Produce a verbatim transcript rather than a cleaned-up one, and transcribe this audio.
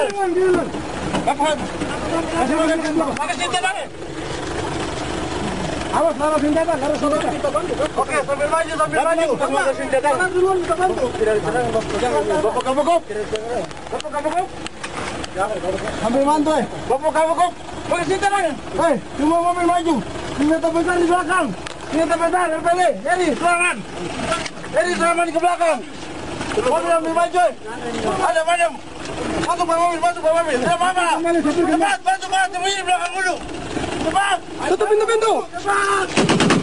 Awas, naruh senjata, naruh senjata. Oke, sambil maju, sambil maju. Naruh senjata. Jangan duluan, kita bantu. Tidak diserang, Bapak kabukop. Bapak kabukop. Sambil bantu, eh. Bapak kabukop. Pakai senjata. Hei, semua mobil maju. Senjata besar di belakang. Senjata besar, R P D. Jadi, serangan. Jadi, serangan ke belakang. Mobil ambil maju, eh. Ada, madam. Masuk ke mobil, masuk ke mobil. Ada mama. Cepat, bantu, bantu. Ini belakang dulu. Cepat! Tutup pintu-pintu! Cepat!